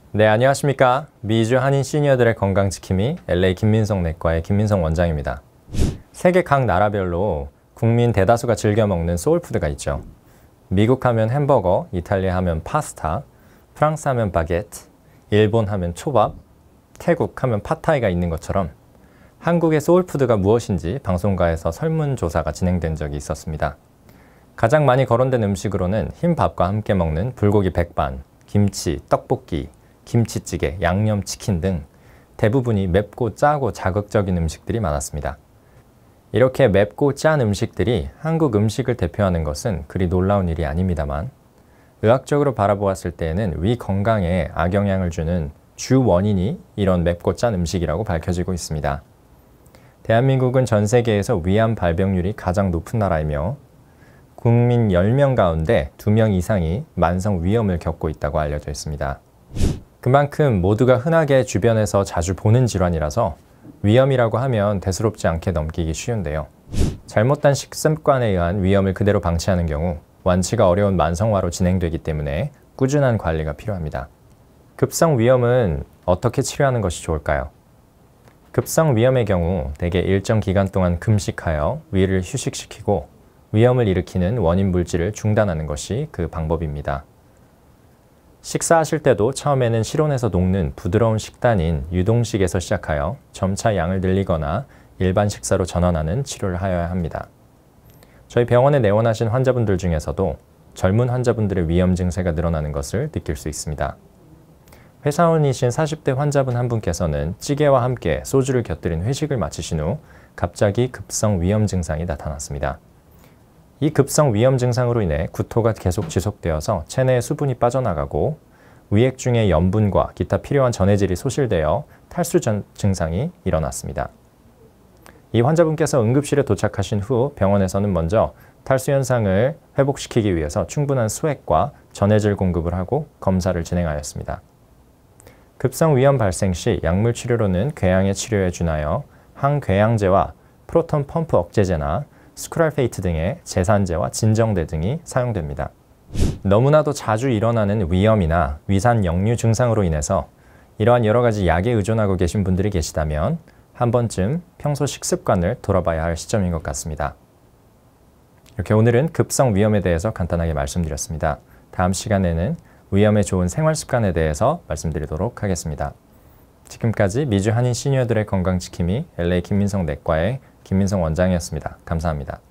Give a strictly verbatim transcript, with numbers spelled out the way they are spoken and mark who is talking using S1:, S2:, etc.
S1: 네, 안녕하십니까. 미주 한인 시니어들의 건강지킴이 엘에이 김민성 내과의 김민성 원장입니다. 세계 각 나라별로 국민 대다수가 즐겨 먹는 소울푸드가 있죠. 미국 하면 햄버거, 이탈리아 하면 파스타, 프랑스 하면 바게트, 일본 하면 초밥, 태국 하면 팟타이가 있는 것처럼 한국의 소울푸드가 무엇인지 방송가에서 설문조사가 진행된 적이 있었습니다. 가장 많이 거론된 음식으로는 흰밥과 함께 먹는 불고기 백반, 김치, 떡볶이, 김치찌개, 양념치킨 등 대부분이 맵고 짜고 자극적인 음식들이 많았습니다. 이렇게 맵고 짠 음식들이 한국 음식을 대표하는 것은 그리 놀라운 일이 아닙니다만 의학적으로 바라보았을 때에는 위 건강에 악영향을 주는 주 원인이 이런 맵고 짠 음식이라고 밝혀지고 있습니다. 대한민국은 전 세계에서 위암 발병률이 가장 높은 나라이며 국민 열 명 가운데 두 명 이상이 만성 위염을 겪고 있다고 알려져 있습니다. 그만큼 모두가 흔하게 주변에서 자주 보는 질환이라서 위염이라고 하면 대수롭지 않게 넘기기 쉬운데요. 잘못된 식습관에 의한 위염을 그대로 방치하는 경우 완치가 어려운 만성화로 진행되기 때문에 꾸준한 관리가 필요합니다. 급성 위염은 어떻게 치료하는 것이 좋을까요? 급성 위염의 경우 대개 일정 기간 동안 금식하여 위를 휴식시키고 위염을 일으키는 원인 물질을 중단하는 것이 그 방법입니다. 식사하실 때도 처음에는 실온에서 녹는 부드러운 식단인 유동식에서 시작하여 점차 양을 늘리거나 일반 식사로 전환하는 치료를 하여야 합니다. 저희 병원에 내원하신 환자분들 중에서도 젊은 환자분들의 위염 증세가 늘어나는 것을 느낄 수 있습니다. 회사원이신 사십 대 환자분 한 분께서는 찌개와 함께 소주를 곁들인 회식을 마치신 후 갑자기 급성 위염 증상이 나타났습니다. 이 급성 위염 증상으로 인해 구토가 계속 지속되어서 체내에 수분이 빠져나가고 위액 중에 염분과 기타 필요한 전해질이 소실되어 탈수 증상이 일어났습니다. 이 환자분께서 응급실에 도착하신 후 병원에서는 먼저 탈수 현상을 회복시키기 위해서 충분한 수액과 전해질 공급을 하고 검사를 진행하였습니다. 급성 위염 발생 시 약물 치료로는 궤양의 치료에 준하여 항궤양제와 프로톤 펌프 억제제나 스크랄페이트 등의 제산제와 진정제 등이 사용됩니다. 너무나도 자주 일어나는 위염이나 위산 역류 증상으로 인해서 이러한 여러 가지 약에 의존하고 계신 분들이 계시다면 한 번쯤 평소 식습관을 돌아봐야 할 시점인 것 같습니다. 이렇게 오늘은 급성 위염에 대해서 간단하게 말씀드렸습니다. 다음 시간에는 위염에 좋은 생활 습관에 대해서 말씀드리도록 하겠습니다. 지금까지 미주 한인 시니어들의 건강지킴이 엘에이 김민성 내과의 김민성 원장이었습니다. 감사합니다.